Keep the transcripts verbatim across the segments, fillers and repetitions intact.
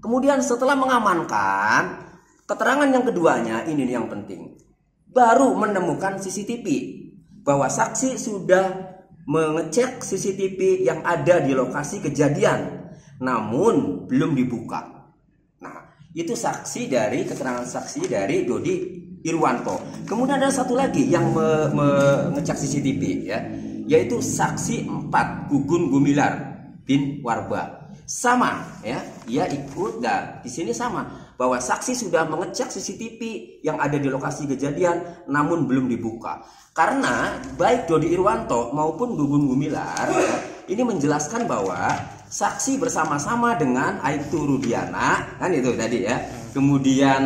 Kemudian setelah mengamankan, keterangan yang keduanya ini yang penting. Baru menemukan C C T V bahwa saksi sudah mengecek C C T V yang ada di lokasi kejadian, namun belum dibuka. Nah, itu saksi dari keterangan saksi dari Dodi Irwanto. Kemudian ada satu lagi yang me mengecek C C T V ya, yaitu saksi empat Gugun Gumilar bin Warba. Sama ya, ia ikut dan di sini sama bahwa saksi sudah mengecek C C T V yang ada di lokasi kejadian namun belum dibuka. Karena baik Dodi Irwanto maupun Gugun Gumilar ya, ini menjelaskan bahwa saksi bersama-sama dengan Aibtu Rudiana, kan itu tadi ya. Kemudian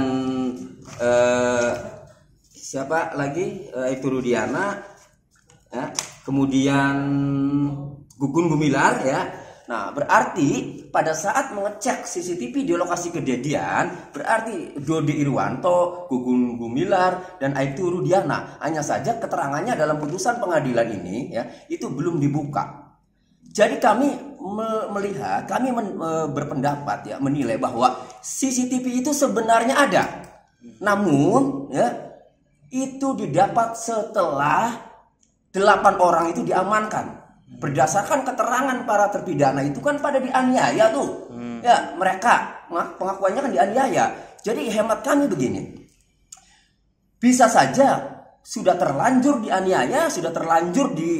eh, siapa lagi? Aibtu Rudiana ya. Kemudian Gugun Gumilar ya. Nah, berarti pada saat mengecek C C T V di lokasi kejadian, berarti Dodi Irwanto, Gugun Gumilar, dan Aibtu Rudiana, hanya saja keterangannya dalam putusan pengadilan ini ya, itu belum dibuka. Jadi kami me melihat, kami men e berpendapat ya, menilai bahwa C C T V itu sebenarnya ada. Namun ya, itu didapat setelah delapan orang itu diamankan. Berdasarkan keterangan para terpidana itu kan pada dianiaya tuh. Hmm. Ya, mereka pengakuannya kan dianiaya. Jadi hemat kami begini. Bisa saja sudah terlanjur dianiaya, sudah terlanjur di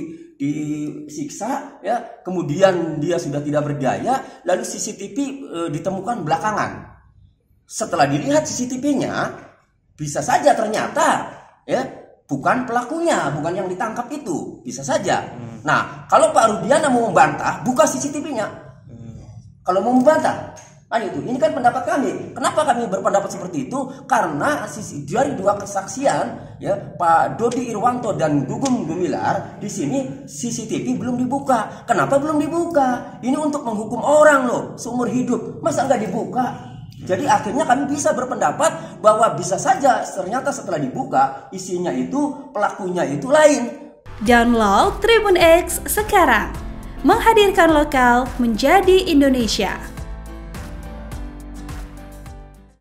disiksa ya, kemudian dia sudah tidak berdaya, lalu C C T V e, ditemukan belakangan. Setelah dilihat C C T V-nya, bisa saja ternyata ya bukan pelakunya, bukan yang ditangkap itu, bisa saja. Hmm. Nah, kalau Pak Rudiana mau membantah, buka C C T V-nya. Hmm. Kalau mau membantah, kan itu. Ini kan pendapat kami. Kenapa kami berpendapat seperti itu? Karena dari dua kesaksian, ya Pak Dodi Irwanto dan Gugun Gumilar, di sini C C T V belum dibuka. Kenapa belum dibuka? Ini untuk menghukum orang loh, seumur hidup. Masa nggak dibuka? Jadi akhirnya kami bisa berpendapat bahwa bisa saja ternyata setelah dibuka isinya itu pelakunya itu lain. Download Tribun X sekarang, menghadirkan lokal menjadi Indonesia.